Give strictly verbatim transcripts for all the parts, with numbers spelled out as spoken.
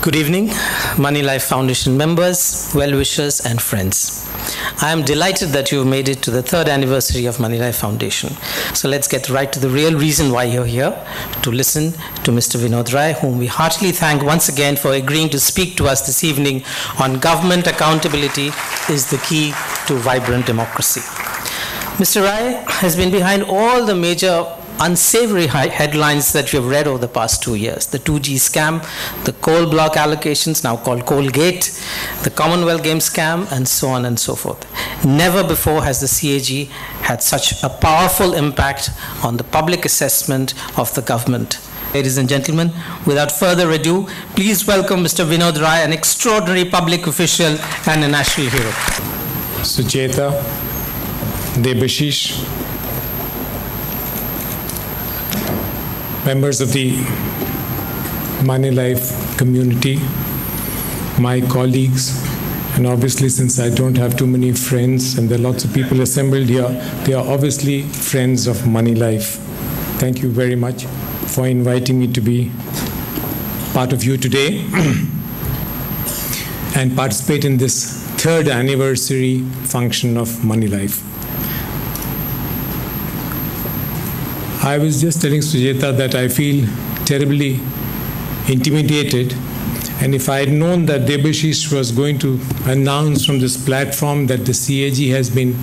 Good evening, Money Life Foundation members, well-wishers and friends. I am delighted that you have made it to the third anniversary of Money Life Foundation. So let's get right to the real reason why you're here, to listen to Mister Vinod Rai, whom we heartily thank once again for agreeing to speak to us this evening on government accountability is the key to vibrant democracy. Mister Rai has been behind all the major unsavory headlines that you have read over the past two years. The two G scam, the coal block allocations, now called Coalgate, the Commonwealth Games scam, and so on and so forth. Never before has the C A G had such a powerful impact on the public assessment of the government. Ladies and gentlemen, without further ado, please welcome Mister Vinod Rai, an extraordinary public official and a national hero. Sucheta, Debashish, members of the Money Life community, my colleagues, and obviously since I don't have too many friends and there are lots of people assembled here, they are obviously friends of Money Life. Thank you very much for inviting me to be part of you today and participate in this third anniversary function of Money Life. I was just telling Sujeta that I feel terribly intimidated, and if I had known that Debashish was going to announce from this platform that the C A G has been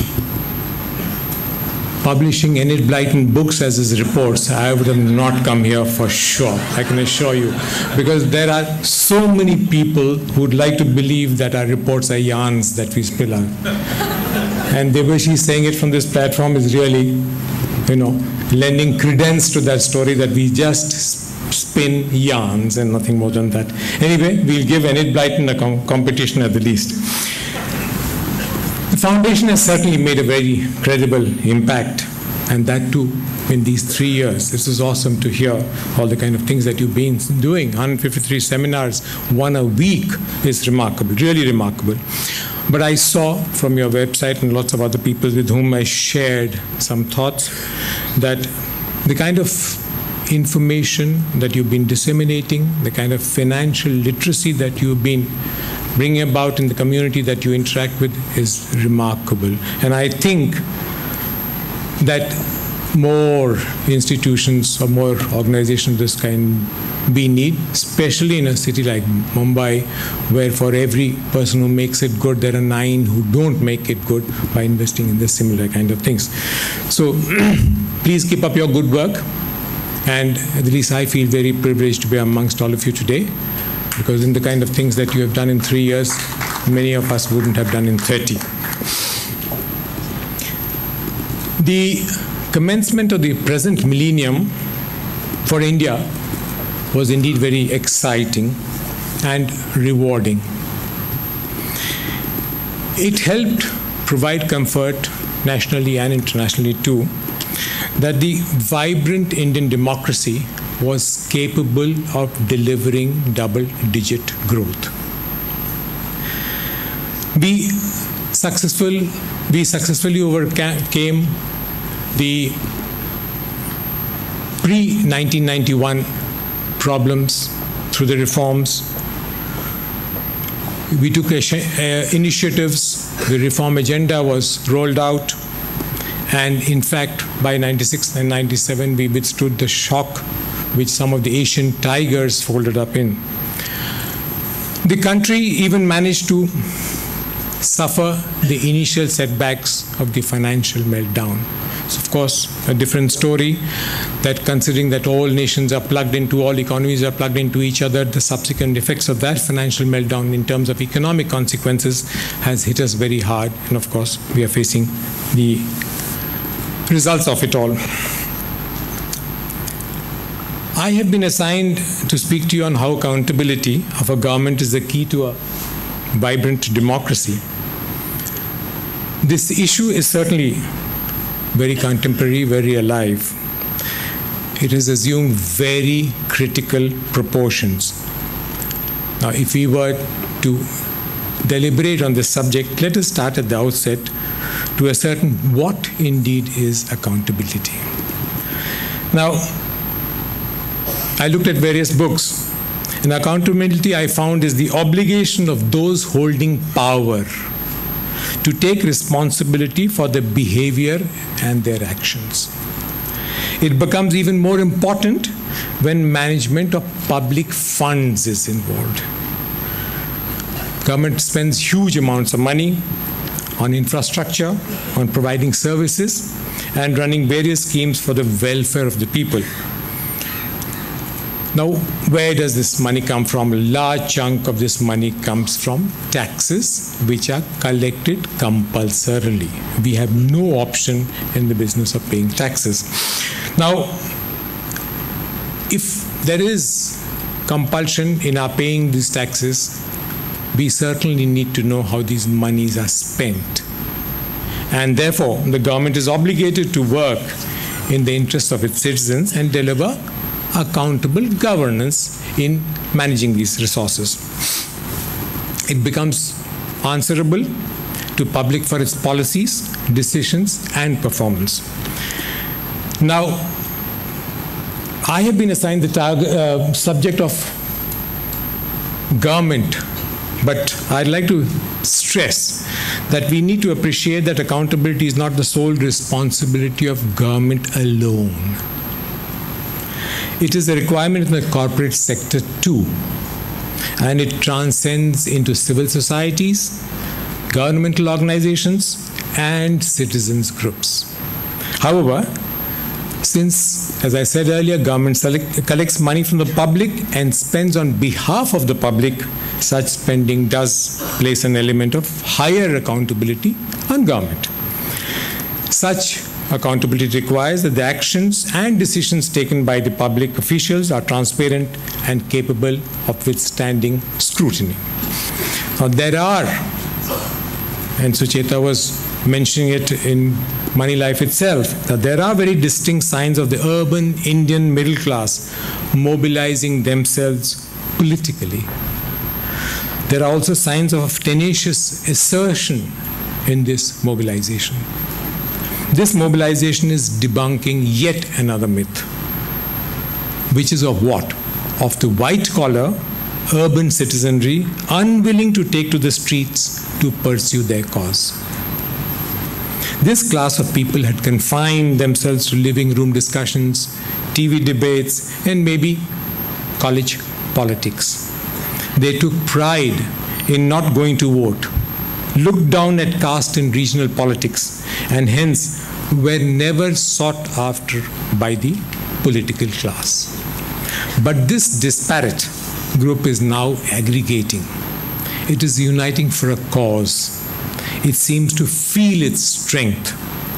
publishing Enid Blyton books as his reports, I would have not come here for sure, I can assure you, because there are so many people who would like to believe that our reports are yarns that we spill out. And Debashish saying it from this platform is really, you know, lending credence to that story that we just spin yarns and nothing more than that. Anyway, we'll give Enid Blyton a com competition at the least. The foundation has certainly made a very credible impact, and that too in these three years. This is awesome to hear all the kind of things that you've been doing. one hundred fifty-three seminars, one a week is remarkable, really remarkable. But I saw from your website and lots of other people with whom I shared some thoughts that the kind of information that you've been disseminating, the kind of financial literacy that you've been bringing about in the community that you interact with is remarkable. And I think that more institutions or more organizations of this kind we need, especially in a city like Mumbai, where for every person who makes it good, there are nine who don't make it good by investing in this similar kind of things. So please keep up your good work, and at least I feel very privileged to be amongst all of you today, because in the kind of things that you have done in three years, many of us wouldn't have done in thirty. The commencement of the present millennium for India was indeed very exciting and rewarding. It helped provide comfort nationally and internationally too, that the vibrant Indian democracy was capable of delivering double-digit growth. We, successful, we successfully overcame the pre nineteen ninety-one problems through the reforms. We took uh, initiatives, the reform agenda was rolled out, and in fact by ninety-six and ninety-seven we withstood the shock which some of the Asian tigers folded up in. The country even managed to suffer the initial setbacks of the financial meltdown. It's of course a different story, that considering that all nations are plugged into, all economies are plugged into each other, the subsequent effects of that financial meltdown in terms of economic consequences has hit us very hard, and of course we are facing the results of it all. I have been assigned to speak to you on how accountability of a government is the key to a vibrant democracy. This issue is certainly very contemporary, very alive. It has assumed very critical proportions. Now, if we were to deliberate on this subject, let us start at the outset to ascertain what indeed is accountability. Now, I looked at various books, And accountability, I found, is the obligation of those holding power to take responsibility for their behavior and their actions. It becomes even more important when management of public funds is involved. Government spends huge amounts of money on infrastructure, on providing services, and running various schemes for the welfare of the people. Now, where does this money come from? A large chunk of this money comes from taxes, which are collected compulsorily. We have no option in the business of paying taxes. Now, if there is compulsion in our paying these taxes, we certainly need to know how these monies are spent. And therefore, the government is obligated to work in the interest of its citizens and deliver accountable governance in managing these resources. It becomes answerable to public for its policies, decisions, and performance. Now, I have been assigned the target, uh, subject of government, but I'd like to stress that we need to appreciate that accountability is not the sole responsibility of government alone. It is a requirement in the corporate sector too, and it transcends into civil societies, governmental organizations, and citizens groups. However, since, as I said earlier, government select, collects money from the public and spends on behalf of the public, such spending does place an element of higher accountability on government. Such accountability requires that the actions and decisions taken by the public officials are transparent and capable of withstanding scrutiny. Now, there are, and Sucheta was mentioning it in Money Life itself, that there are very distinct signs of the urban Indian middle class mobilizing themselves politically. There are also signs of tenacious assertion in this mobilization. This mobilization is debunking yet another myth, which is of what? Of the white-collar urban citizenry unwilling to take to the streets to pursue their cause. This class of people had confined themselves to living room discussions, T V debates, and maybe college politics. They took pride in not going to vote, looked down at caste and regional politics, and hence were never sought after by the political class. But this disparate group is now aggregating. It is uniting for a cause. It seems to feel its strength.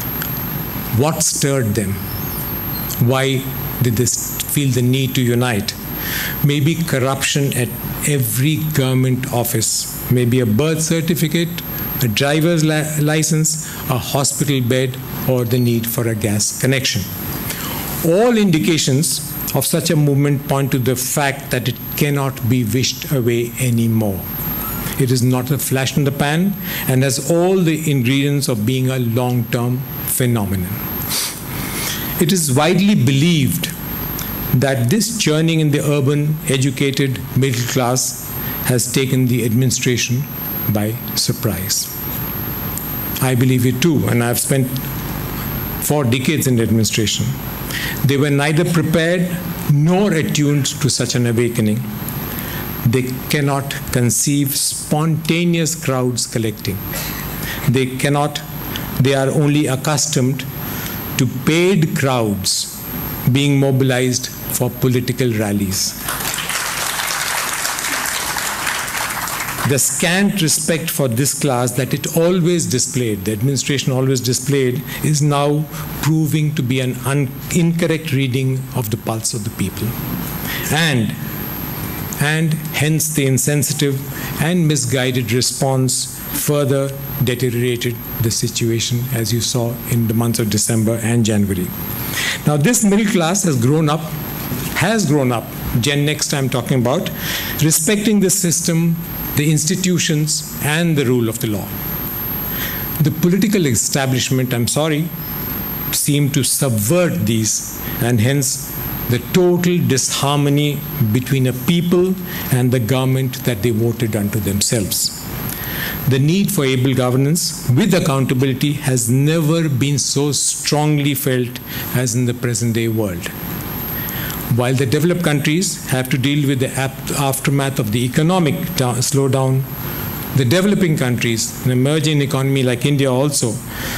What stirred them? Why did they feel the need to unite? Maybe corruption at every government office, maybe a birth certificate, a driver's li- license, a hospital bed, or the need for a gas connection. All indications of such a movement point to the fact that it cannot be wished away anymore. It is not a flash in the pan and has all the ingredients of being a long-term phenomenon. It is widely believed that this churning in the urban, educated middle class has taken the administration by surprise. I believe it too, and I've spent four decades in the administration. They were neither prepared nor attuned to such an awakening. They cannot conceive spontaneous crowds collecting. They cannot, they are only accustomed to paid crowds being mobilized for political rallies. The scant respect for this class that it always displayed, the administration always displayed, is now proving to be an un- incorrect reading of the pulse of the people. And, and hence the insensitive and misguided response further deteriorated the situation, as you saw in the months of December and January. Now, this middle class has grown up, has grown up, Gen Next I'm talking about, respecting the system, the institutions, and the rule of the law. The political establishment, I'm sorry, seemed to subvert these, and hence the total disharmony between a people and the government that they voted unto themselves. The need for able governance with accountability has never been so strongly felt as in the present-day world. While the developed countries have to deal with the aftermath of the economic slowdown, the developing countries, an emerging economy like India also,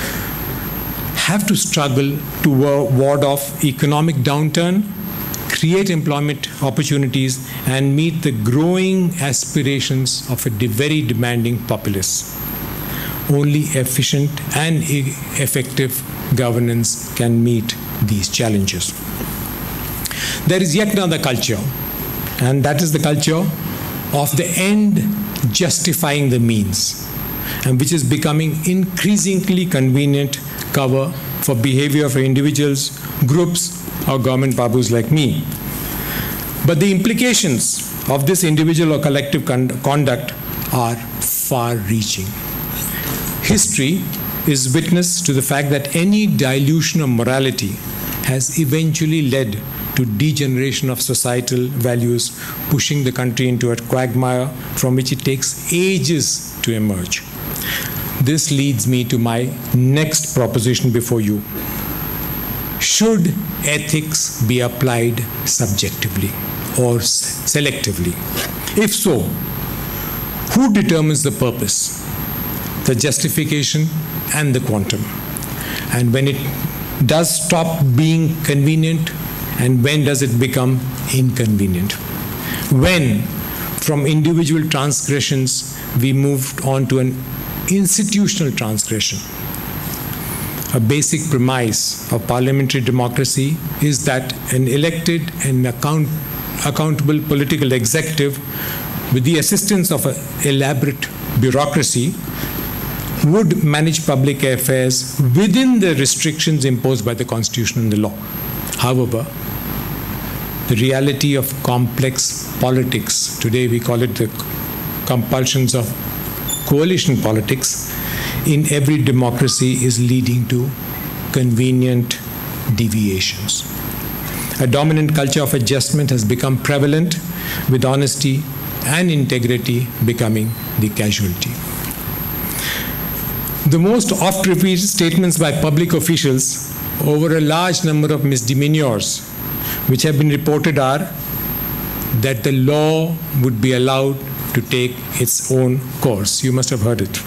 have to struggle to ward off economic downturn, create employment opportunities, and meet the growing aspirations of a very demanding populace. Only efficient and effective governance can meet these challenges. There is yet another culture, and that is the culture of the end justifying the means, and which is becoming increasingly convenient cover for behavior of individuals, groups, or government babus like me. But the implications of this individual or collective con conduct are far-reaching. History is witness to the fact that any dilution of morality has eventually led to degeneration of societal values, pushing the country into a quagmire from which it takes ages to emerge. This leads me to my next proposition before you. Should ethics be applied subjectively or selectively? If so, who determines the purpose, the justification, and the quantum? And when it does stop being convenient, and when does it become inconvenient? When, from individual transgressions, we moved on to an institutional transgression. A basic premise of parliamentary democracy is that an elected and account accountable political executive, with the assistance of an elaborate bureaucracy, would manage public affairs within the restrictions imposed by the Constitution and the law. However, the reality of complex politics, today we call it the compulsions of coalition politics, in every democracy is leading to convenient deviations. A dominant culture of adjustment has become prevalent, with honesty and integrity becoming the casualty. The most oft-repeated statements by public officials over a large number of misdemeanors which have been reported are that the law would be allowed to take its own course. You must have heard it.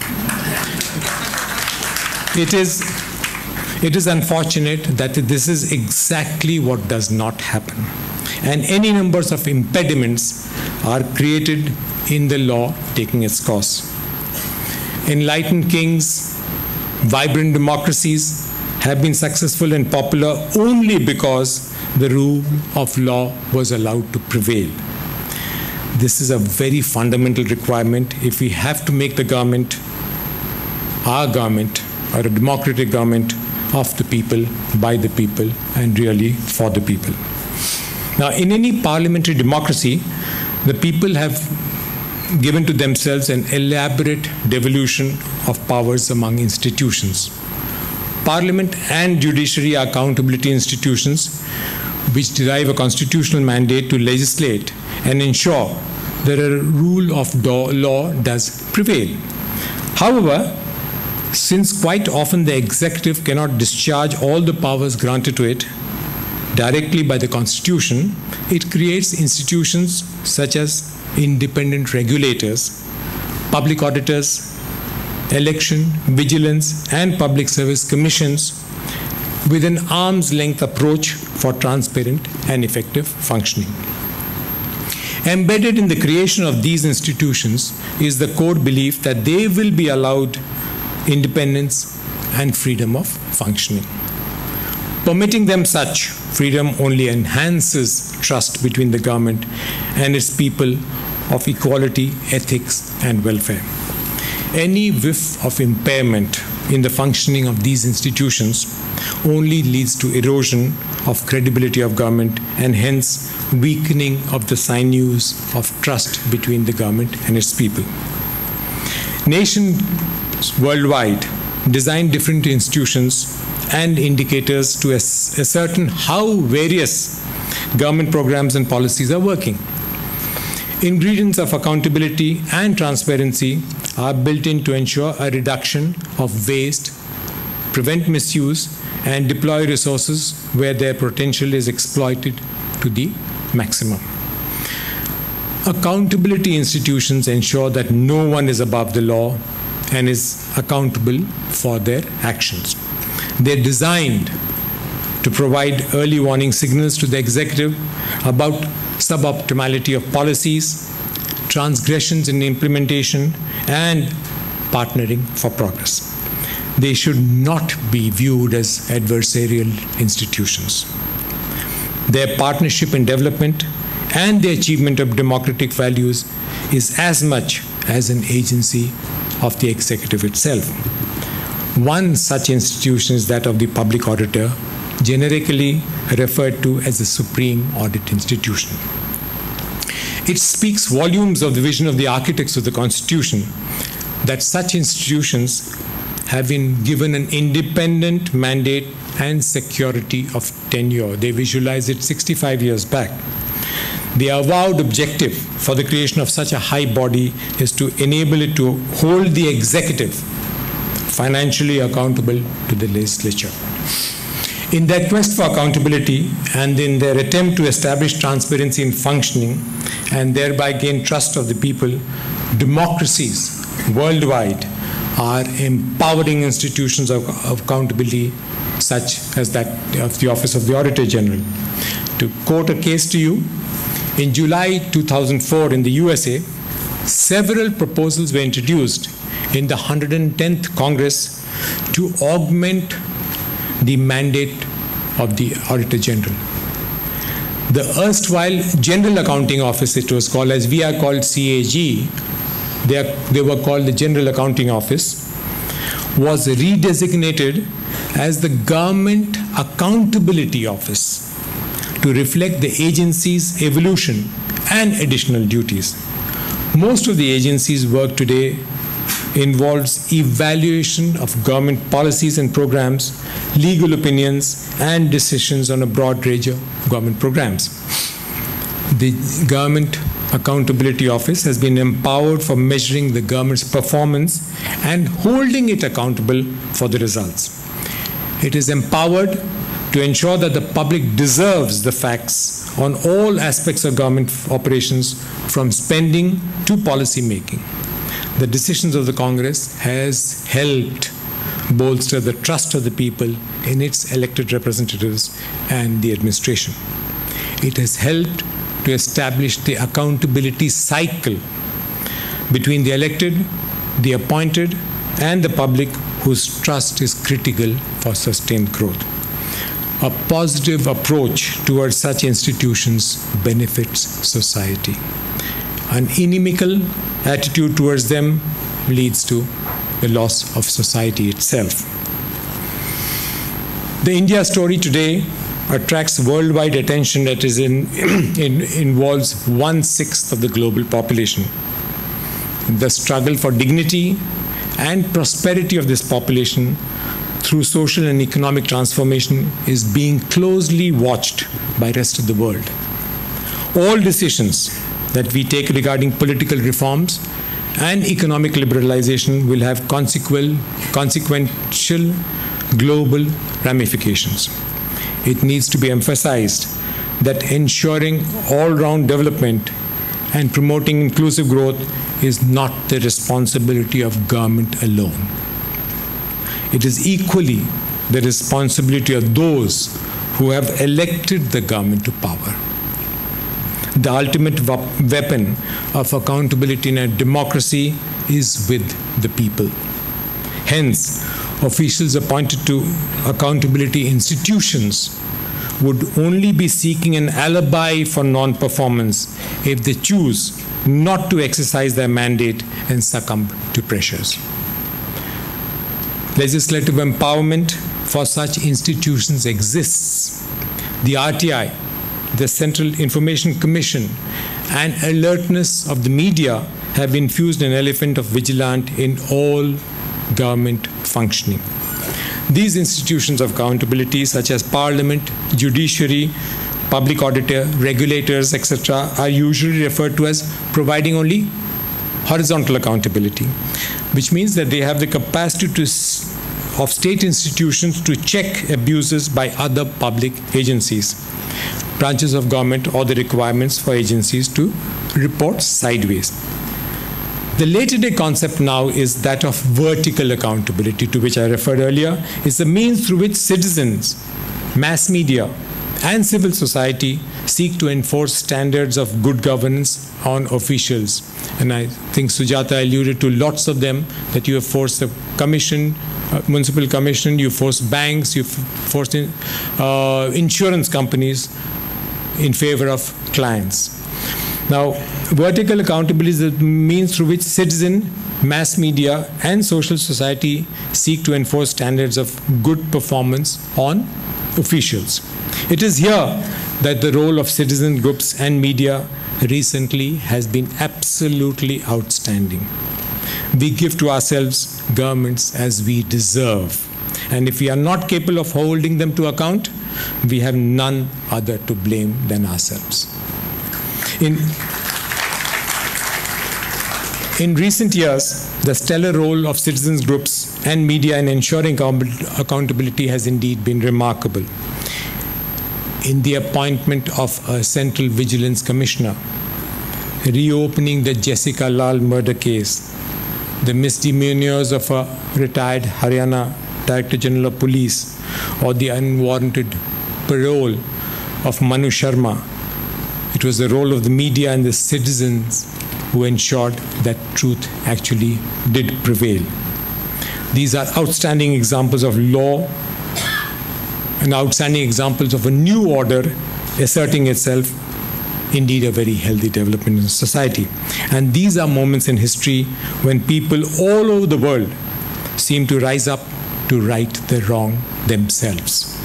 It is, it is unfortunate that this is exactly what does not happen. And any numbers of impediments are created in the law taking its course. Enlightened kings, vibrant democracies have been successful and popular only because the rule of law was allowed to prevail. This is a very fundamental requirement if we have to make the government, our government, or a democratic government of the people, by the people, and really for the people. Now, in any parliamentary democracy, the people have given to themselves an elaborate devolution of powers among institutions. Parliament and judiciary are accountability institutions which derive a constitutional mandate to legislate and ensure that a rule of law does prevail. However, since quite often the executive cannot discharge all the powers granted to it directly by the Constitution, it creates institutions such as independent regulators, public auditors, election, vigilance, and public service commissions with an arm's length approach for transparent and effective functioning. Embedded in the creation of these institutions is the core belief that they will be allowed independence and freedom of functioning. Permitting them such freedom only enhances trust between the government and its people of equality, ethics, and welfare. Any whiff of impairment in the functioning of these institutions only leads to erosion of credibility of government and hence weakening of the sinews of trust between the government and its people. Nations worldwide design different institutions and indicators to ascertain how various government programs and policies are working. Ingredients of accountability and transparency are built in to ensure a reduction of waste, prevent misuse, and deploy resources where their potential is exploited to the maximum. Accountability institutions ensure that no one is above the law and is accountable for their actions. They're designed to provide early warning signals to the executive about suboptimality of policies, transgressions in implementation, and partnering for progress. They should not be viewed as adversarial institutions. Their partnership in development and the achievement of democratic values is as much as an agency of the executive itself. One such institution is that of the public auditor, generically referred to as the Supreme Audit Institution. It speaks volumes of the vision of the architects of the Constitution that such institutions have been given an independent mandate and security of tenure. They visualized it sixty-five years back. The avowed objective for the creation of such a high body is to enable it to hold the executive financially accountable to the legislature. In their quest for accountability and in their attempt to establish transparency in functioning and thereby gain trust of the people, democracies worldwide are empowering institutions of, of accountability such as that of the Office of the Auditor General. To quote a case to you, in July two thousand four in the U S A, several proposals were introduced in the one hundred tenth Congress to augment the mandate of the Auditor General. The erstwhile General Accounting Office, it was called, as we are called C A G, they, are, they were called the General Accounting Office, was redesignated as the Government Accountability Office to reflect the agency's evolution and additional duties. Most of the agency's work today involves evaluation of government policies and programs, legal opinions, and decisions on a broad range of government programs. The Government Accountability Office has been empowered for measuring the government's performance and holding it accountable for the results. It is empowered to ensure that the public deserves the facts on all aspects of government operations, from spending to policy making. The decisions of the Congress has helped bolster the trust of the people in its elected representatives and the administration. It has helped to establish the accountability cycle between the elected, the appointed, and the public, whose trust is critical for sustained growth. A positive approach towards such institutions benefits society. An inimical attitude towards them leads to the loss of society itself. The India story today attracts worldwide attention that is in, in, involves one-sixth of the global population. The struggle for dignity and prosperity of this population through social and economic transformation is being closely watched by the rest of the world. All decisions that we take regarding political reforms and economic liberalization will have consequential, consequential global ramifications. It needs to be emphasized that ensuring all-round development and promoting inclusive growth is not the responsibility of government alone. It is equally the responsibility of those who have elected the government to power. The ultimate weapon of accountability in a democracy is with the people. Hence, officials appointed to accountability institutions would only be seeking an alibi for non-performance if they choose not to exercise their mandate and succumb to pressures. Legislative empowerment for such institutions exists. The R T I, the Central Information Commission, and alertness of the media have infused an element of vigilance in all government functioning. These institutions of accountability, such as Parliament, judiciary, public auditor, regulators, et cetera, are usually referred to as providing only horizontal accountability, which means that they have the capacity to, of state institutions to check abuses by other public agencies, branches of government, or the requirements for agencies to report sideways. The later day concept now is that of vertical accountability, to which I referred earlier. It's the means through which citizens, mass media, and civil society seek to enforce standards of good governance on officials. And I think Sujata alluded to lots of them, that you have forced the commission, uh, municipal commission, you force banks, you forced in, uh, insurance companies in favor of clients. Now, vertical accountability is the means through which citizen, mass media, and social society seek to enforce standards of good performance on officials. It is here that the role of citizen groups and media recently has been absolutely outstanding. We give to ourselves governments as we deserve. And if we are not capable of holding them to account, we have none other to blame than ourselves. In, in recent years, the stellar role of citizens groups and media in ensuring accountability has indeed been remarkable. In the appointment of a Central Vigilance Commissioner, reopening the Jessica Lal murder case, the misdemeanors of a retired Haryana Director General of Police, or the unwarranted parole of Manu Sharma, it was the role of the media and the citizens who ensured that truth actually did prevail. These are outstanding examples of law and outstanding examples of a new order asserting itself, indeed a very healthy development in society. And these are moments in history when people all over the world seem to rise up to right the wrong themselves.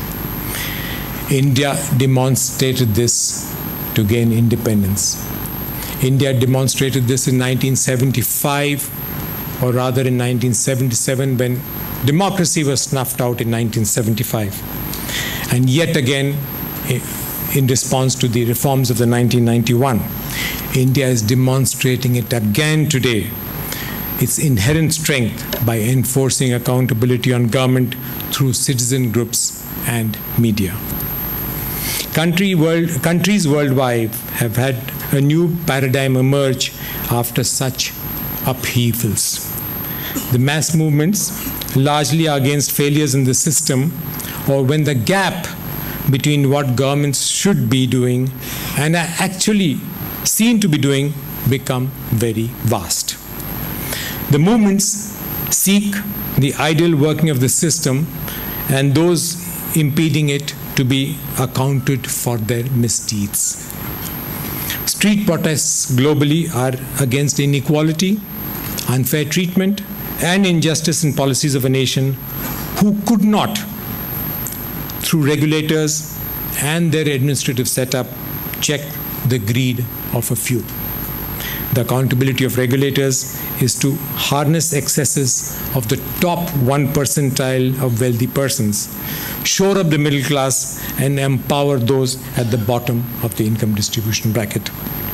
India demonstrated this to gain independence. India demonstrated this in nineteen seventy-five, or rather in nineteen seventy-seven, when democracy was snuffed out in nineteen seventy-five. And yet again, in response to the reforms of the nineteen ninety-one, India is demonstrating it again today, its inherent strength, by enforcing accountability on government through citizen groups and media. Country world, countries worldwide have had a new paradigm emerge after such upheavals. The mass movements largely are against failures in the system, or when the gap between what governments should be doing and are actually seen to be doing become very vast. The movements seek the ideal working of the system and those impeding it to be accounted for their misdeeds. Street protests globally are against inequality, unfair treatment, and injustice in policies of a nation who could not, through regulators and their administrative setup, check the greed of a few. The accountability of regulators is to harness excesses of the top one percentile of wealthy persons, shore up the middle class, and empower those at the bottom of the income distribution bracket.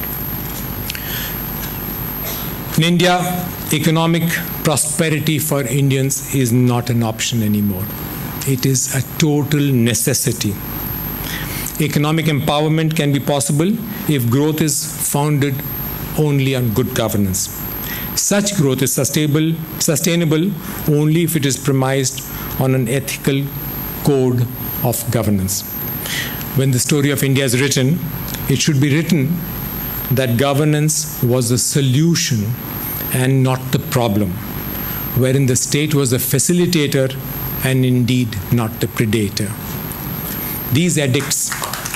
In India, economic prosperity for Indians is not an option anymore. It is a total necessity. Economic empowerment can be possible if growth is founded only on good governance. Such growth is sustainable, sustainable only if it is premised on an ethical code of governance. When the story of India is written, it should be written that governance was the solution and not the problem, wherein the state was the facilitator and indeed not the predator. These edicts,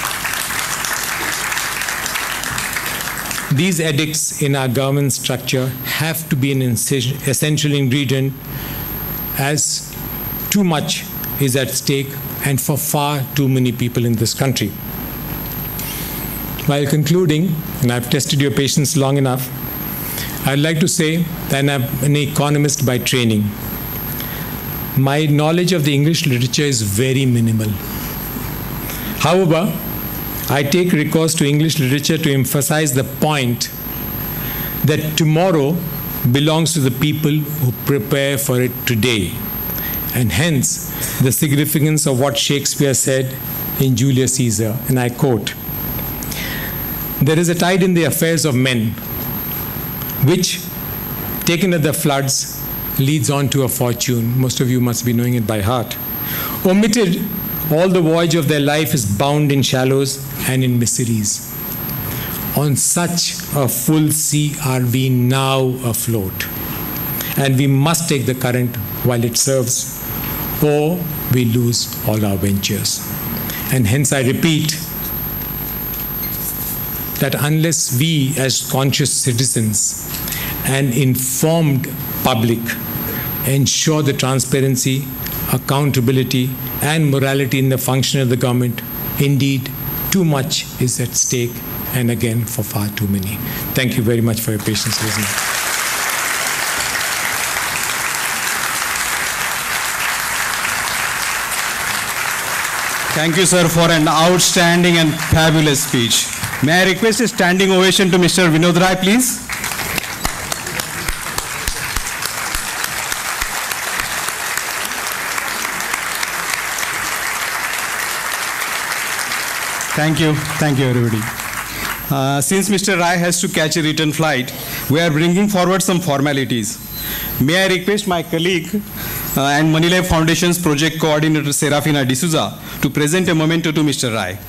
these edicts in our government structure have to be an essential ingredient, as too much is at stake and for far too many people in this country. While concluding, and I've tested your patience long enough, I'd like to say that I'm an economist by training. My knowledge of the English literature is very minimal. However, I take recourse to English literature to emphasize the point that tomorrow belongs to the people who prepare for it today. And hence, the significance of what Shakespeare said in Julius Caesar, and I quote, "There is a tide in the affairs of men, which, taken at the floods, leads on to a fortune." Most of you must be knowing it by heart. "Omitted, all the voyage of their life is bound in shallows and in miseries. On such a full sea are we now afloat, and we must take the current while it serves, or we lose all our ventures." And hence I repeat that unless we as conscious citizens and informed public ensure the transparency, accountability, and morality in the function of the government, indeed, too much is at stake, and again, for far too many. Thank you very much for your patience listening. Thank you, sir, for an outstanding and fabulous speech. May I request a standing ovation to Mister Vinod Rai, please? Thank you. Thank you, everybody. Uh, since Mister Rai has to catch a return flight, we are bringing forward some formalities. May I request my colleague uh, and Money Life Foundation's project coordinator, Serafina D'Souza, to present a memento to Mister Rai.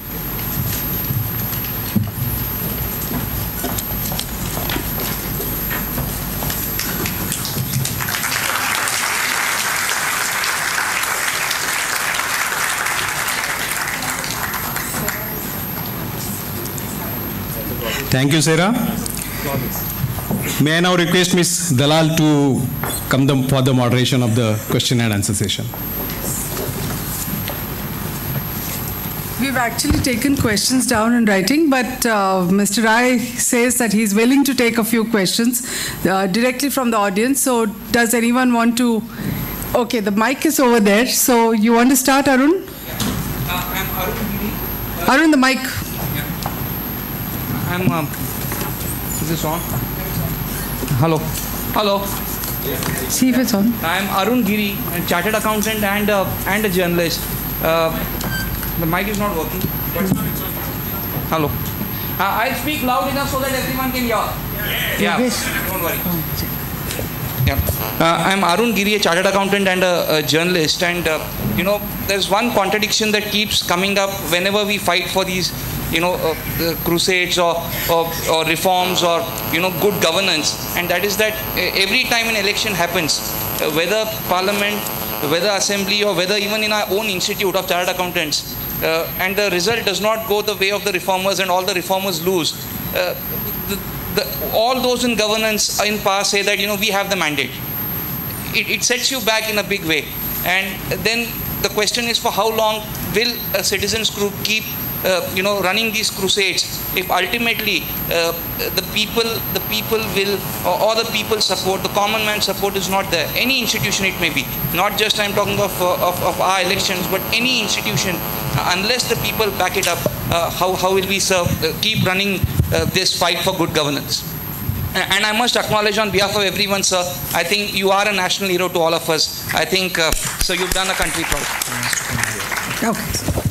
Thank you, Sarah. May I now request Miz Dalal to come the, for the moderation of the question and answer session. We've actually taken questions down in writing, but uh, Mister Rai says that he's willing to take a few questions uh, directly from the audience. So does anyone want to? Okay, the mic is over there. So you want to start, Arun? Uh, I'm Arun Giri. Uh, Arun, the mic. I'm, um, is this on? Hello. Hello. See if it's on. I'm Arun Giri, a chartered accountant and, uh, and a journalist. Uh, the mic is not working. Hello. Uh, I'll speak loud enough so that everyone can hear. Yeah, yeah. Don't worry. Yeah. Uh, I'm Arun Giri, a chartered accountant and a, a journalist. And, uh, you know, there's one contradiction that keeps coming up whenever we fight for these you know, uh, uh, crusades or, or, or reforms or, you know, good governance. And that is that uh, every time an election happens, uh, whether parliament, whether assembly, or whether even in our own institute of chartered accountants, uh, and the result does not go the way of the reformers and all the reformers lose, uh, the, the, all those in governance in power say that, you know, we have the mandate. It, it sets you back in a big way. And then the question is, for how long will a citizens group keep Uh, you know, running these crusades if ultimately uh, the people, the people will, or, or the people support, the common man support is not there. Any institution it may be, not just I'm talking of, uh, of, of our elections, but any institution, uh, unless the people back it up, uh, how, how will we serve, uh, keep running uh, this fight for good governance? And I must acknowledge on behalf of everyone, sir, I think you are a national hero to all of us. I think, uh, so you've done a country proud. Okay.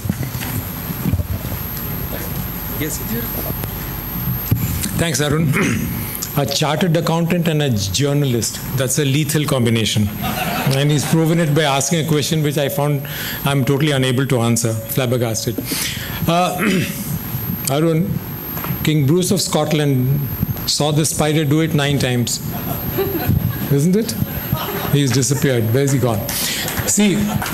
Yes. Thanks, Arun. A chartered accountant and a journalist. That's a lethal combination. And he's proven it by asking a question which I found I'm totally unable to answer, flabbergasted. Uh, Arun, King Bruce of Scotland saw the spider do it nine times. Isn't it? He's disappeared. Where's he gone? See,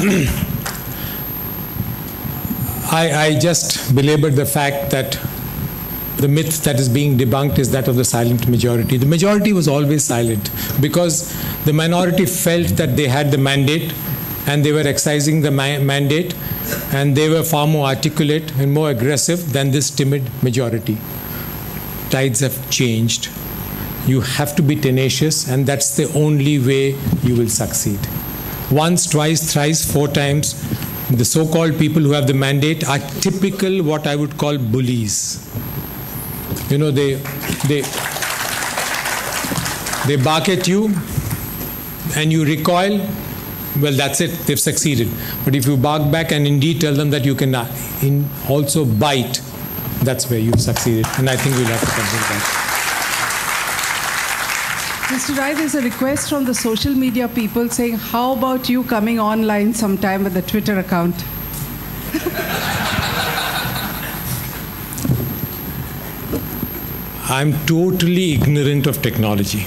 I, I just belabored the fact that the myth that is being debunked is that of the silent majority. The majority was always silent because the minority felt that they had the mandate and they were exercising the ma mandate and they were far more articulate and more aggressive than this timid majority. Tides have changed. You have to be tenacious, and that's the only way you will succeed. Once, twice, thrice, four times, the so-called people who have the mandate are typical what I would call bullies. You know, they they they bark at you and you recoil. Well, that's it, they've succeeded. But if you bark back and indeed tell them that you can in also bite, that's where you've succeeded. And I think we'll have to consider that. Mister Rai, there's a request from the social media people saying, how about you coming online sometime with the Twitter account? I'm totally ignorant of technology.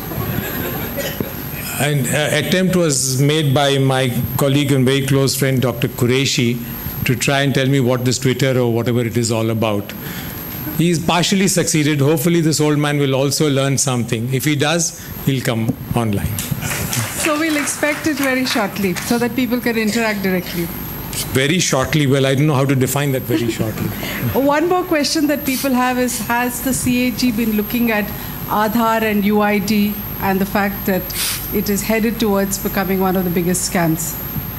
An uh, attempt was made by my colleague and very close friend, Doctor Qureshi, to try and tell me what this Twitter or whatever it is all about. He's partially succeeded. Hopefully this old man will also learn something. If he does, he'll come online. So we'll expect it very shortly so that people can interact directly. Very shortly. Well, I don't know how to define that very shortly. One more question that people have is, has the C A G been looking at Aadhaar and U I D and the fact that it is headed towards becoming one of the biggest scams?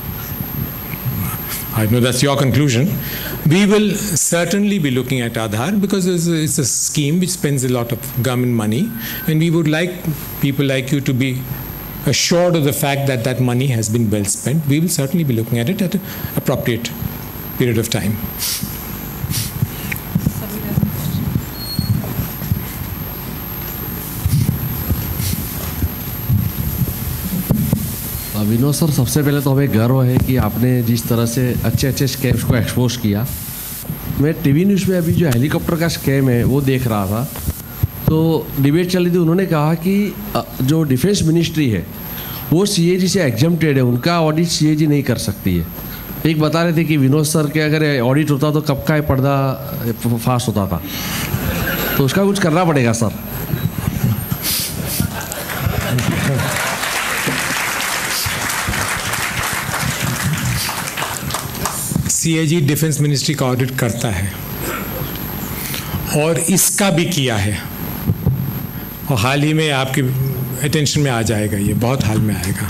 I know that's your conclusion. We will certainly be looking at Aadhaar because it's a, it's a scheme which spends a lot of government money, and we would like people like you to be assured of the fact that that money has been well spent. We will certainly be looking at it at an appropriate period of time. Vinod sir, सबसे पहले तो हमें गर्व है कि आपने जिस तरह से अच्छे अच्छे स्कैम्स को एक्सपोज किया। मैं टीवी न्यूज़ में अभी जो हेलीकॉप्टर का स्कैम है वो देख रहा था, तो डिबेट चली थी। उन्होंने कहा कि जो डिफेंस मिनिस्ट्री है वो सीएजी से एग्जम्प्टेड है, उनका ऑडिट सीएजी नहीं कर सकती है। एक बता रहे थे कि विनोद सर के अगर ऑडिट होता तो कब का पर्दा फास्ट होता था, तो उसका कुछ करना पड़ेगा सर। सीएजी डिफेंस मिनिस्ट्री का ऑडिट करता है और इसका भी किया है, और हाल ही में आपके अटेंशन में आ जाएगा, ये बहुत हाल में आएगा।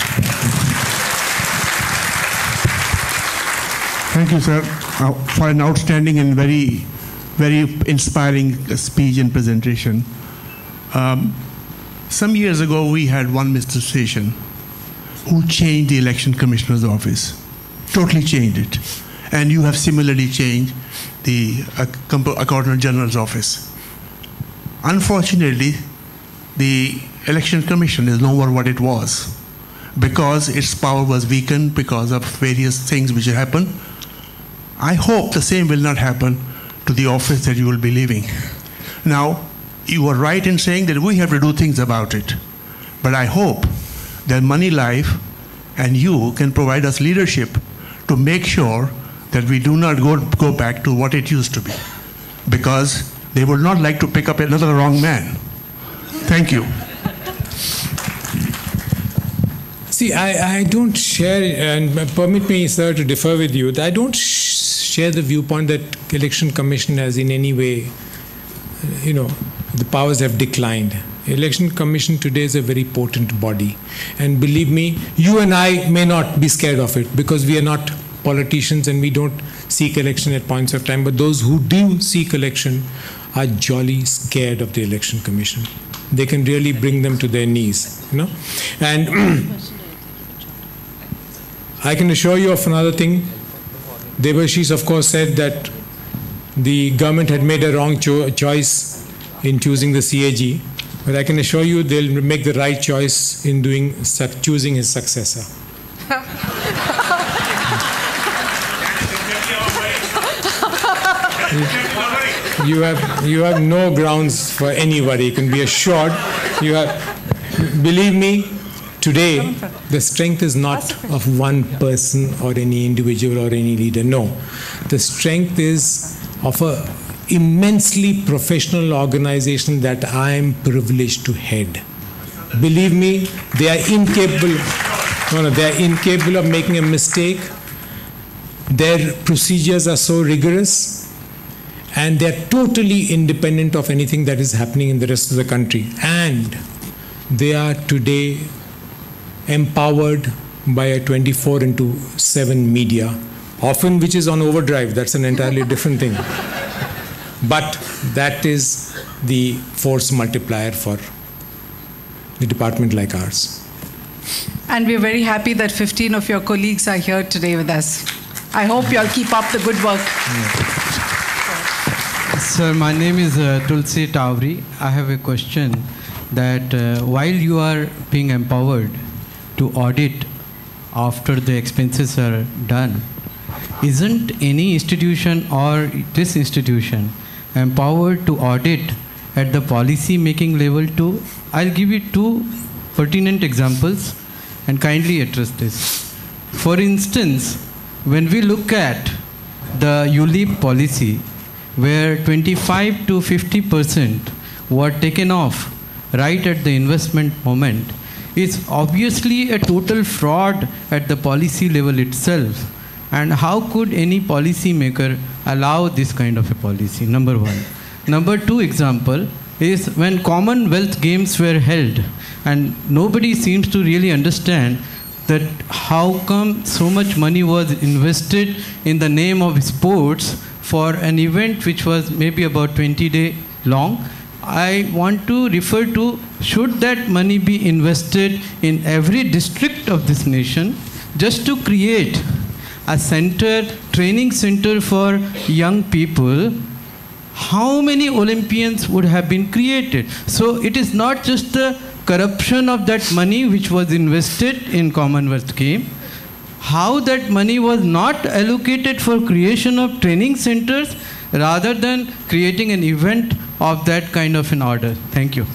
Thank you, sir, uh, for an outstanding and very, very inspiring speech and presentation. Um, some years ago, we had one Mister Session who changed the Election Commissioner's office, totally changed it. And you have similarly changed the uh, Accountant General's office. Unfortunately, the Election Commission is no more what it was because its power was weakened because of various things which happened. I hope the same will not happen to the office that you will be leaving. Now, you are right in saying that we have to do things about it. But I hope that Money Life and you can provide us leadership to make sure that we do not go, go back to what it used to be, because they would not like to pick up another wrong man. Thank you. See, I, I don't share, and permit me, sir, to differ with you, that I don't sh share the viewpoint that Election Commission has in any way, you know, the powers have declined. Election Commission today is a very potent body. And believe me, you and I may not be scared of it because we are not politicians and we don't seek election at points of time, but those who do seek election are jolly scared of the Election Commission. They can really bring them to their knees, you know. And I can assure you of another thing. Debashish, of course, said that the government had made a wrong cho choice in choosing the C A G, but I can assure you they'll make the right choice in doing choosing his successor. You have, you have no grounds for anybody. You can be assured. You have, believe me, today the strength is not of one person or any individual or any leader. No, the strength is of a immensely professional organization that I am privileged to head. Believe me, they are incapable. No, no, they are incapable of making a mistake. Their procedures are so rigorous. And they are totally independent of anything that is happening in the rest of the country. And they are today empowered by a twenty-four into seven media often which is on overdrive. That's an entirely different thing. But that is the force multiplier for the department like ours. And we're very happy that fifteen of your colleagues are here today with us. I hope you all keep up the good work. Sir, my name is uh, Tulsi Tawri. I have a question that uh, while you are being empowered to audit after the expenses are done, isn't any institution or this institution empowered to audit at the policy making level too? I'll give you two pertinent examples and kindly address this. For instance, when we look at the U L I P policy, where twenty-five to fifty percent were taken off right at the investment moment, is obviously a total fraud at the policy level itself. And how could any policy maker allow this kind of a policy? Number one. Number two example is when Commonwealth Games were held, and nobody seems to really understand that how come so much money was invested in the name of sports for an event which was maybe about twenty days long. I want to refer to, should that money be invested in every district of this nation just to create a center, training center for young people? How many Olympians would have been created? So it is not just the corruption of that money which was invested in Commonwealth Games. How that money was not allocated for creation of training centers rather than creating an event of that kind of an order. Thank you.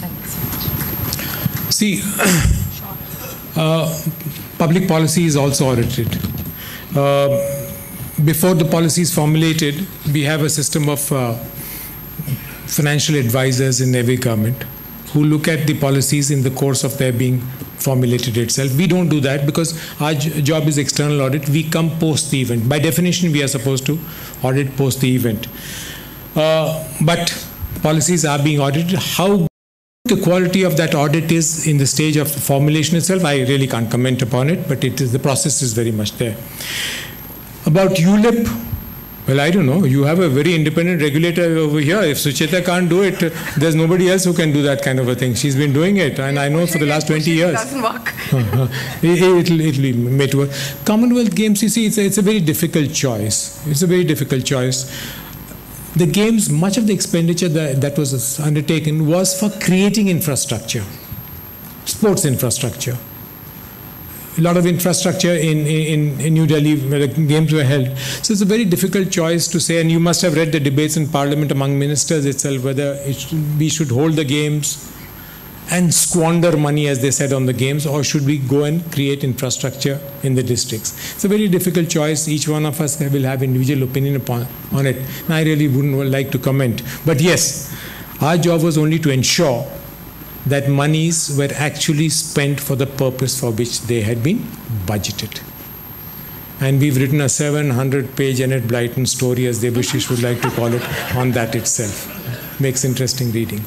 See, uh, public policy is also audited. Uh, before the policy is formulated, we have a system of uh, financial advisors in every government who look at the policies in the course of their being formulated itself. We don't do that because our job is external audit. We come post the event. By definition, we are supposed to audit post the event. Uh, but policies are being audited. How the quality of that audit is in the stage of formulation itself, I really can't comment upon it, but it is, the process is very much there. About U L I P, well, I don't know. You have a very independent regulator over here. If Sucheta can't do it, there's nobody else who can do that kind of a thing. She's been doing it, and I know for the last twenty years. It doesn't work. it, it'll, it'll be made to work. Commonwealth Games, you see, it's a, it's a very difficult choice. It's a very difficult choice. The games, much of the expenditure that, that was undertaken was for creating infrastructure, sports infrastructure. A lot of infrastructure in, in, in New Delhi where the games were held. So it's a very difficult choice to say, and you must have read the debates in Parliament among ministers itself, whether it should, we should hold the games and squander money, as they said, on the games, or should we go and create infrastructure in the districts. It's a very difficult choice. Each one of us will have individual opinion upon on it. And I really wouldn't like to comment. But yes, our job was only to ensure that monies were actually spent for the purpose for which they had been budgeted. And we've written a seven hundred page Enid Blyton story, as Debashish would like to call it, on that itself. Makes interesting reading.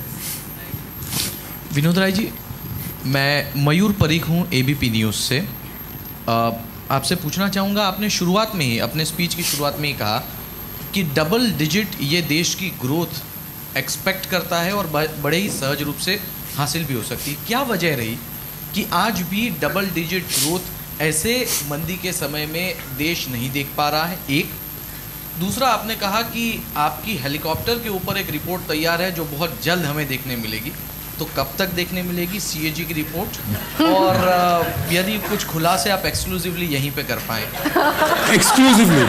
Vinod Rai ji, मैं मयूर परीख हूँ ABP news से। आपसे पूछना चाहूँगा, आपने शुरुआत में ही, अपने स्पीच की शुरुआत में ही कहा कि डबल डिजिट ये देश की ग्रोथ एक्सपेक्ट करता है और बड़े ही सहज रूप से हासिल भी हो सकती है। क्या वजह रही कि आज भी डबल डिजिट ग्रोथ ऐसे मंदी के समय में देश नहीं देख पा रहा है? एक दूसरा, आपने कहा कि आपकी हेलीकॉप्टर के ऊपर एक रिपोर्ट तैयार है जो बहुत जल्द हमें देखने मिलेगी, तो कब तक देखने मिलेगी सीएजी की रिपोर्ट? और यदि कुछ खुलासे आप एक्सक्लूसिवली यहीं पे कर पाएँ। Exclusively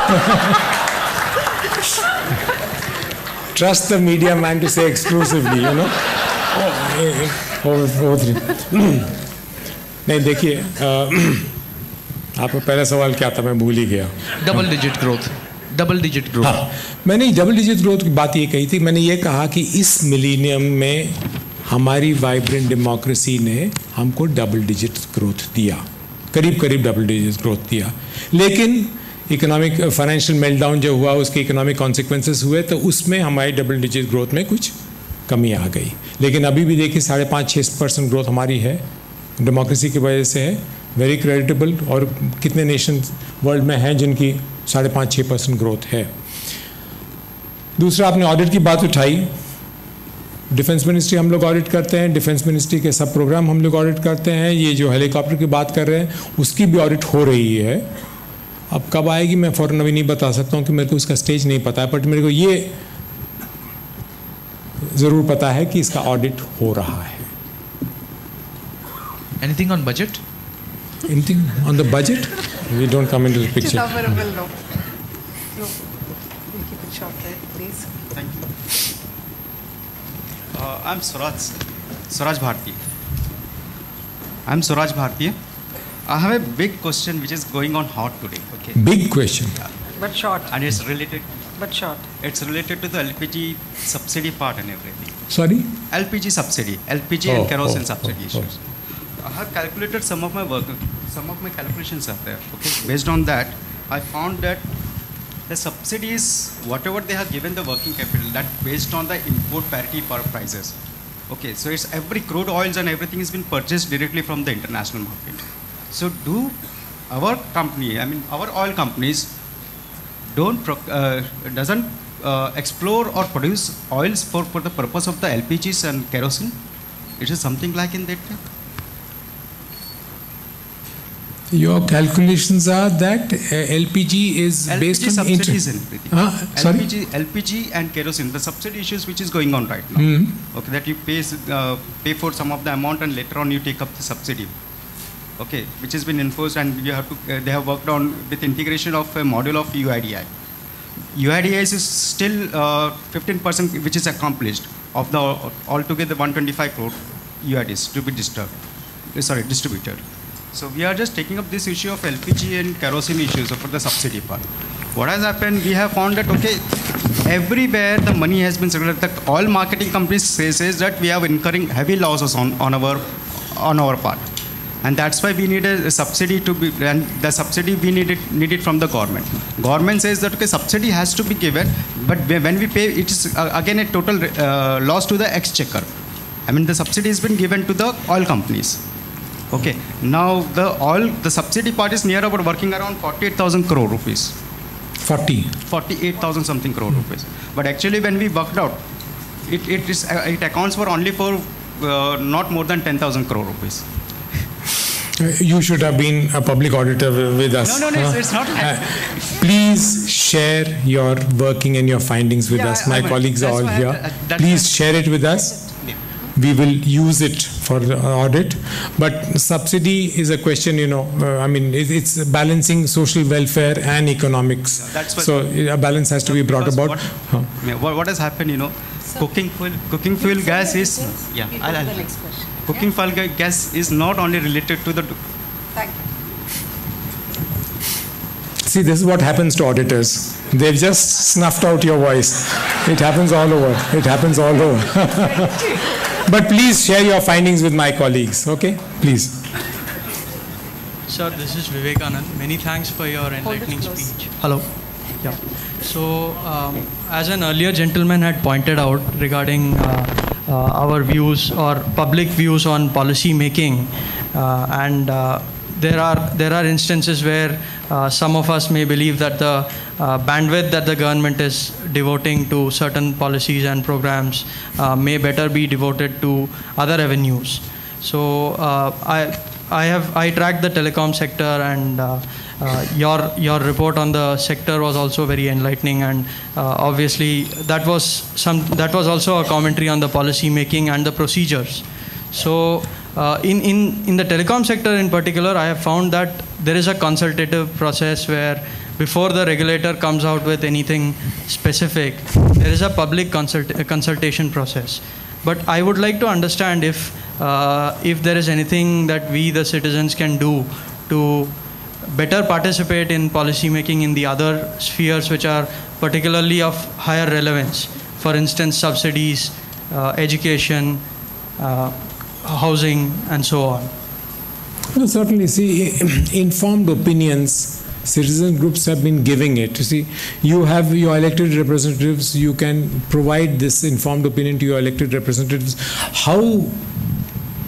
Trust the media man to say exclusively, you know. नहीं, देखिए, आपका पहला सवाल क्या था, मैं भूल ही गया। Double digit growth, double digit growth. हाँ, मैंने डबल डिजिट ग्रोथ की बात ये कही थी। मैंने ये कहा कि इस मिलीनियम में हमारी वाइब्रेंट डेमोक्रेसी ने हमको डबल डिजिट ग्रोथ दिया, करीब करीब डबल डिजिट ग्रोथ दिया। लेकिन इकोनॉमिक फाइनेंशियल मेल्टडाउन जो हुआ, उसके इकोनॉमिक कॉन्सिक्वेंसेस हुए, तो उसमें हमारी डबल डिजिट ग्रोथ में कुछ कमी आ गई। लेकिन अभी भी देखिए, साढ़े पाँच छः परसेंट ग्रोथ हमारी है, डेमोक्रेसी की वजह से है। वेरी क्रेडिटेबल, और कितने नेशन वर्ल्ड में हैं जिनकी साढ़े पाँच छः परसेंट ग्रोथ है। दूसरा, आपने ऑडिट की बात उठाई। डिफेंस मिनिस्ट्री हम लोग ऑडिट करते हैं, डिफेंस मिनिस्ट्री के सब प्रोग्राम हम लोग ऑडिट करते हैं। ये जो हेलीकॉप्टर की बात कर रहे हैं उसकी भी ऑडिट हो रही है। अब कब आएगी मैं फ़ौरन अभी नहीं बता सकता हूँ कि मेरे को उसका स्टेज नहीं पता है, बट मेरे को ये ज़रूर पता है कि इसका ऑडिट हो रहा है। Anything on budget? Anything on the budget? We don't come into the picture. Uh, I'm Suraj, Suraj Bharti. I'm Suraj Bharti. I have a big question which is going on hot today. Okay. Big question. But short. And it's related. But short. It's related to the L P G subsidy part and everything. Sorry? L P G subsidy, L P G oh, and kerosene oh, subsidy oh, issues. Oh. I have calculated some of my work, some of my calculations are there. Okay. Based on that, I found that the subsidies, whatever they have given the working capital, that based on the import parity per prices. Okay, so it's every crude oils and everything has been purchased directly from the international market. So do our company, I mean our oil companies, don't uh, doesn't uh, explore or produce oils for, for the purpose of the L P Gs and kerosene? It is something like in that way? Your calculations are that uh, L P G is L P G based on subsidies inter- and everything. Huh? Sorry? L P G, L P G and kerosene, the subsidy issues which is going on right now. Mm-hmm. Okay, that you pay uh, pay for some of the amount and later on you take up the subsidy. Okay, which has been enforced and you have to. Uh, they have worked on with integration of a module of U I D I. U I D I is still uh, fifteen percent which is accomplished of the altogether one hundred twenty-five crore U I Ds to be disturbed. Uh, sorry, distributed. So we are just taking up this issue of L P G and kerosene issues for the subsidy part. What has happened, we have found that, okay, everywhere the money has been circulated. The oil marketing companies say, says that we are incurring heavy losses on, on, our, on our part. And that's why we need a, a subsidy to be, and the subsidy we need it, need it from the government. Government says that, okay, subsidy has to be given, but when we pay, it is uh, again a total uh, loss to the exchequer. I mean, the subsidy has been given to the oil companies. Okay, now the oil, the subsidy part is near about working around forty-eight thousand crore rupees. forty. forty-eight thousand something crore rupees. But actually when we worked out, it, it, is, uh, it accounts for only for uh, not more than ten thousand crore rupees. You should have been a public auditor with us. No, no, no, huh? it's, it's not like uh, Please share your working and your findings with yeah, us. I, My I colleagues are all I, here. I, I, Please share it with us. We will use it for the audit. But subsidy is a question, you know, uh, I mean, it, it's balancing social welfare and economics. Yeah, that's what, so a balance has to be brought about. What, huh. yeah, what, what has happened, you know, so cooking fuel, cooking fuel gas is, yeah, I'll, I'll, next question. Cooking fuel yeah? gas is not only related to the... Thank you. See, this is what happens to auditors. They've just snuffed out your voice. It happens all over. It happens all over. But please share your findings with my colleagues, okay? Please. Sir, this is Vivekanand. Many thanks for your enlightening speech. Hello. Yeah. So, um, as an earlier gentleman had pointed out regarding uh, uh, our views or public views on policy making, uh, and uh, there are there are instances where uh, some of us may believe that the uh, bandwidth that the government is devoting to certain policies and programs uh, may better be devoted to other avenues. So uh, I I have I tracked the telecom sector, and uh, uh, your your report on the sector was also very enlightening, and uh, obviously that was some that was also a commentary on the policy making and the procedures. So uh, in, in, in the telecom sector in particular, I have found that there is a consultative process where before the regulator comes out with anything specific, there is a public consult a consultation process. But I would like to understand if, uh, if there is anything that we, the citizens, can do to better participate in policy making in the other spheres which are particularly of higher relevance. For instance, subsidies, uh, education, uh, housing, and so on. No, certainly. See, informed opinions, citizen groups have been giving it. You see, you have your elected representatives, you can provide this informed opinion to your elected representatives. How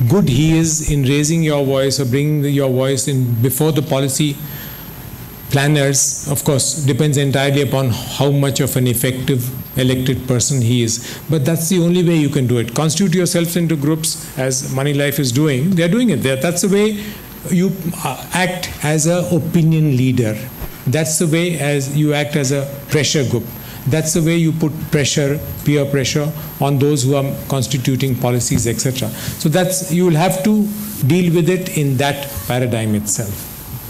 good he is in raising your voice or bringing your voice in before the policy planners, of course, depends entirely upon how much of an effective elected person he is. But that's the only way you can do it. Constitute yourselves into groups, as Money Life is doing. They're doing it. That's the way you act as an opinion leader. That's the way as you act as a pressure group. That's the way you put pressure, peer pressure, on those who are constituting policies, et cetera. So that's, you will have to deal with it in that paradigm itself.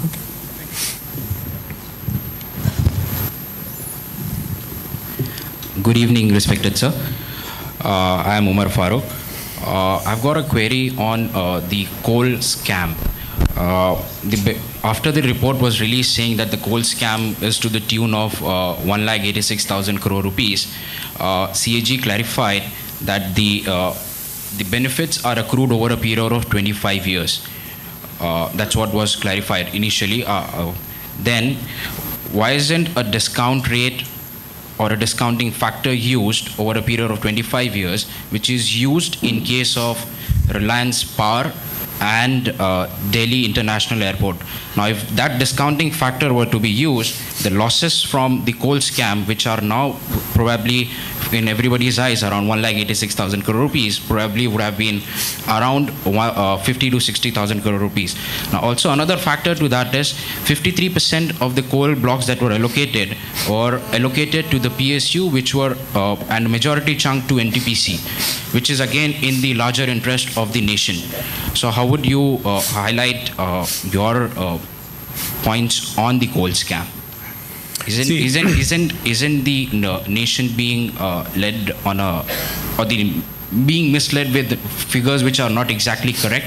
Good evening, respected sir. Uh, I am Umar Farooq. Uh, I've got a query on uh, the coal scam. Uh, the, after the report was released saying that the coal scam is to the tune of uh, one lakh eighty-six thousand crore rupees, uh, C A G clarified that the, uh, the benefits are accrued over a period of twenty-five years. Uh, that's what was clarified initially. Uh, uh, then, why isn't a discount rate or a discounting factor used over a period of twenty-five years, which is used in case of Reliance Power and uh, Delhi International Airport? Now, if that discounting factor were to be used, the losses from the coal scam, which are now probably in everybody's eyes around one lakh eighty-six thousand crore rupees, probably would have been around uh, fifty to sixty thousand crore rupees. Now, also another factor to that is fifty-three percent of the coal blocks that were allocated were allocated to the P S U, which were uh, and majority chunk to N T P C, which is again in the larger interest of the nation. So, how would you uh, highlight uh, your uh, points on the coal scam? Isn't See, isn't isn't isn't the no, nation being uh, led on a or the being misled with figures which are not exactly correct?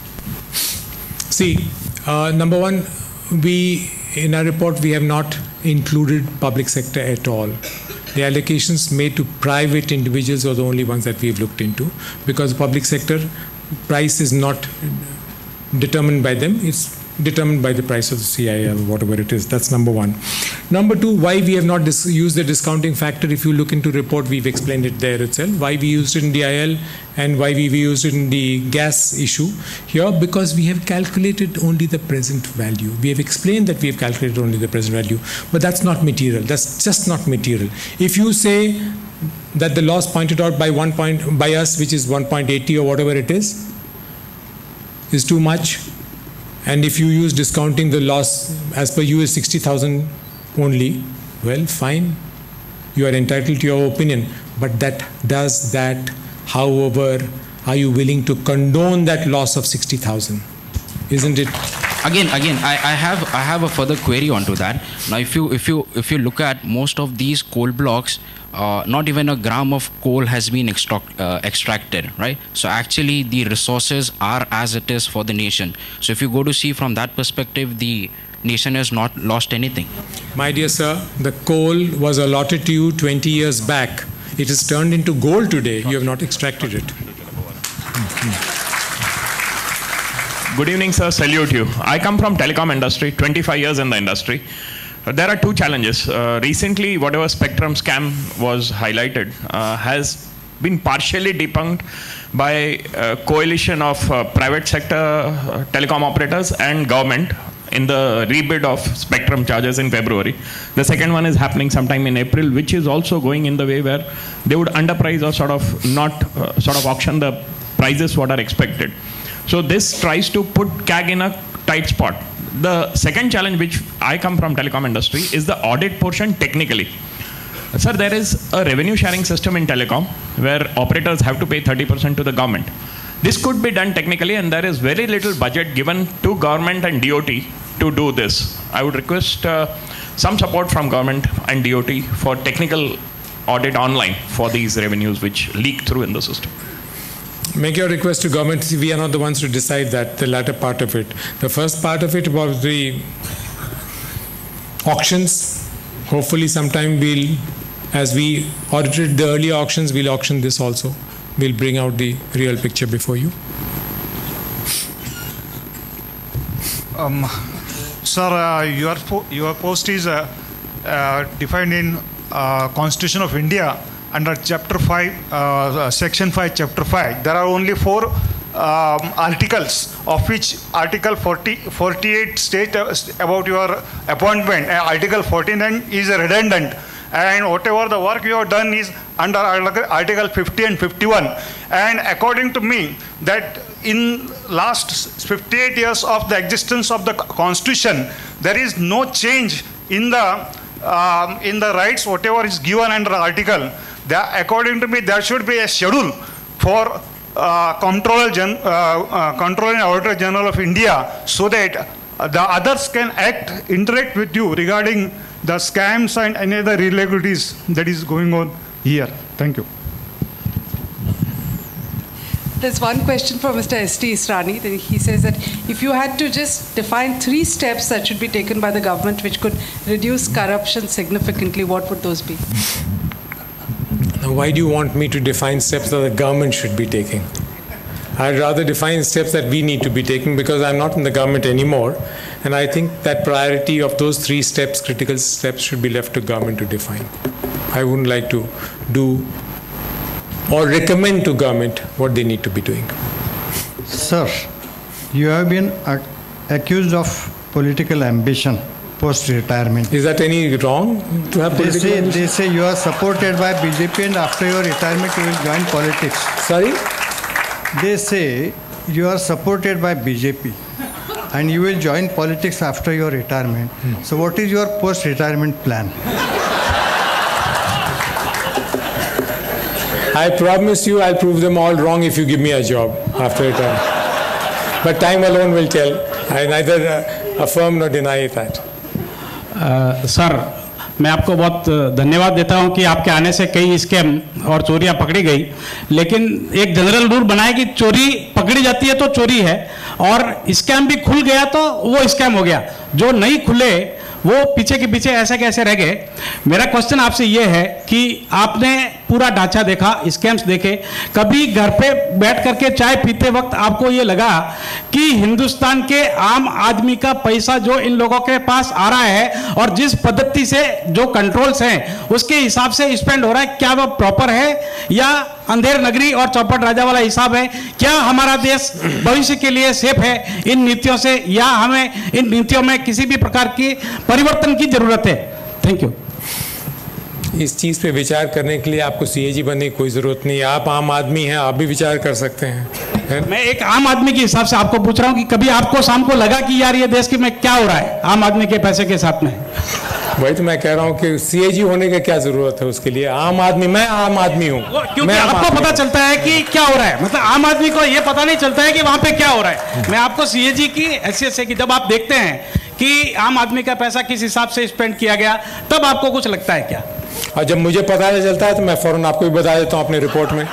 See, uh, number one, we in our report we have not included public sector at all. The allocations made to private individuals are the only ones that we've looked into, because public sector price is not determined by them. It's determined by the price of the C I L, whatever it is. That's number one. Number two, why we have not used the discounting factor. If you look into report, we've explained it there itself. Why we used it in D I L and why we used it in the gas issue here, because we have calculated only the present value. We have explained that we have calculated only the present value, but that's not material. That's just not material. If you say that the loss pointed out by one point by us, which is one point eight zero or whatever it is, is too much, and if you use discounting the loss as per you is sixty thousand only, well, fine, you are entitled to your opinion. But that does that, however, are you willing to condone that loss of sixty thousand? Isn't it? Again, again, I, I have I have a further query onto that. Now, if you if you if you look at most of these coal blocks, uh, not even a gram of coal has been extract, uh, extracted, right? So actually, the resources are as it is for the nation. So if you go to see from that perspective, the nation has not lost anything. My dear sir, the coal was allotted to you twenty years back. It is turned into gold today. You have not extracted it. Mm-hmm. Good evening, sir. Salute you. I come from telecom industry, twenty-five years in the industry. Uh, there are two challenges. Uh, recently, whatever spectrum scam was highlighted uh, has been partially debunked by a coalition of uh, private sector uh, telecom operators and government in the rebid of spectrum charges in February. The second one is happening sometime in April, which is also going in the way where they would underprice or sort of not uh, sort of auction the prices what are expected. So this tries to put C A G in a tight spot. The second challenge, which I come from telecom industry, is the audit portion technically. Sir, there is a revenue sharing system in telecom where operators have to pay thirty percent to the government. This could be done technically, and there is very little budget given to government and D O T to do this. I would request uh, some support from government and D O T for technical audit online for these revenues which leak through in the system. Make your request to government. We are not the ones to decide that, the latter part of it. The first part of it about the auctions, hopefully sometime we'll, as we audited the earlier auctions, we'll auction this also. We'll bring out the real picture before you. Um, sir, uh, your, po your post is uh, uh, defined in uh, Constitution of India under Chapter five, uh, Section five, Chapter five. There are only four um, articles, of which Article forty, forty-eight state about your appointment, and Article forty-nine is redundant, and whatever the work you have done is under Article fifty and fifty-one. And according to me, that in last fifty-eight years of the existence of the Constitution, there is no change in the um, in the rights whatever is given under the article. There, according to me, there should be a schedule for uh, Comptroller Gen, uh, uh, Comptroller and Auditor General of India, so that uh, the others can act, interact with you regarding the scams and any other irregularities that is going on here. Thank you. There's one question from Mister S T Israni. He says that if you had to just define three steps that should be taken by the government which could reduce corruption significantly, what would those be? Now, why do you want me to define steps that the government should be taking? I'd rather define steps that we need to be taking, because I'm not in the government anymore. And I think that priority of those three steps, critical steps, should be left to government to define. I wouldn't like to do or recommend to government what they need to be doing. Sir, you have been ac accused of political ambition post-retirement. Is that any wrong to have they political say, ambition? They say you are supported by B J P and after your retirement you will join politics. Sorry? They say you are supported by B J P and you will join politics after your retirement. Hmm. So what is your post-retirement plan? I promise you I'll prove them all wrong if you give me a job after retirement. But time alone will tell. I neither uh, affirm nor deny that. Uh, sir, मैं आपको बहुत धन्यवाद देता हूं कि आपके आने से कई स्कैम और चोरियां पकड़ी गई, लेकिन एक जनरल रूल बनाए कि चोरी पकड़ी जाती है तो चोरी है, और स्कैम भी खुल गया तो वो स्कैम हो गया, जो नहीं खुले वो पीछे के पीछे ऐसे कैसे रह गए। मेरा क्वेश्चन आपसे ये है कि आपने पूरा ढांचा देखा, स्कैम्स देखे, कभी घर पे बैठ करके चाय पीते वक्त आपको ये लगा कि हिंदुस्तान के आम आदमी का पैसा जो इन लोगों के पास आ रहा है और जिस पद्धति से जो कंट्रोल्स हैं उसके हिसाब से स्पेंड हो रहा है, क्या वो प्रॉपर है या अंधेर नगरी और चौपट राजा वाला हिसाब है? क्या हमारा देश भविष्य के लिए सेफ है इन नीतियों से, या हमें इन नीतियों में किसी भी प्रकार की परिवर्तन की जरूरत है? Thank you. इस चीज़ पे विचार करने के लिए आपको सीएजी बनने की कोई ज़रूरत नहीं है। आप आम आदमी हैं, आप भी विचार कर सकते हैं। मैं एक आम आदमी के हिसाब से आपको पूछ रहा हूँ कि कभी आपको शाम को लगा कि यार ये देश के में क्या हो रहा है आम आदमी के पैसे के साथ में? वही तो मैं कह रहा हूँ कि सीएजी होने की क्या ज़रूरत है उसके लिए। आम आदमी, मैं आम आदमी हूँ, क्योंकि आपको पता चलता है कि क्या हो रहा है, मतलब आम आदमी को ये पता नहीं चलता है कि वहाँ पे क्या हो रहा है। मैं आपको सीएजी की हैसियत से कि जब आप देखते हैं कि आम आदमी का पैसा किस हिसाब से स्पेंड किया गया, तब आपको कुछ लगता है क्या? और जब मुझे पता चलता है तो मैं फौरन आपको भी बता देता हूँ अपने रिपोर्ट में।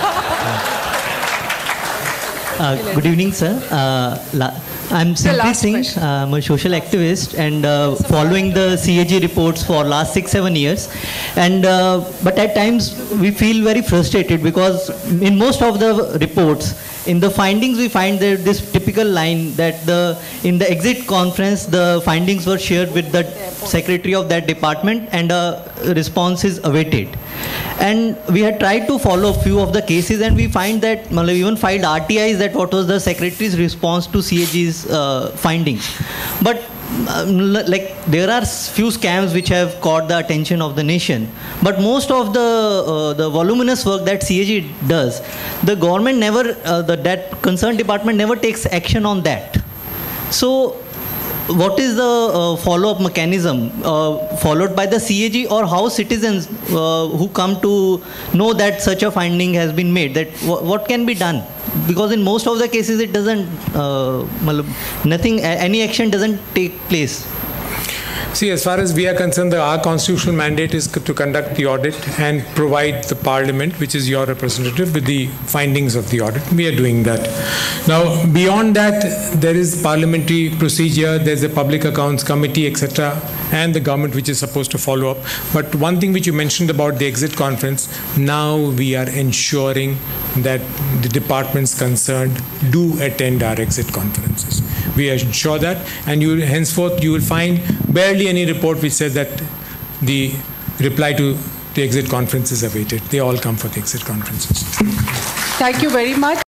Good evening sir, I'm Simple Singh. I'm a social activist and uh, following the C A G reports for last six, seven years. And uh, but at times we feel very frustrated because in most of the reports, in the findings we find that this typical line that the in the exit conference the findings were shared with the secretary of that department and a response is awaited. And we had tried to follow a few of the cases and we find that we even filed R T Is that what was the secretary's response to C A G's uh, findings. But um, like there are few scams which have caught the attention of the nation, but most of the uh, the voluminous work that C A G does, the government never, uh, the that concerned department never takes action on that. So what is the uh, follow-up mechanism uh, followed by the C A G, or how citizens uh, who come to know that such a finding has been made, that what can be done? Because in most of the cases it doesn't, uh, nothing, any action doesn't take place. See, as far as we are concerned, our constitutional mandate is to conduct the audit and provide the parliament, which is your representative, with the findings of the audit. We are doing that. Now, beyond that, there is parliamentary procedure, there's a public accounts committee, et cetera, and the government which is supposed to follow up. But one thing which you mentioned about the exit conference, now we are ensuring that the departments concerned do attend our exit conferences. We ensure that, and you henceforth you will find barely any report which says that the reply to the exit conference is awaited. They all come for the exit conferences. Thank you very much.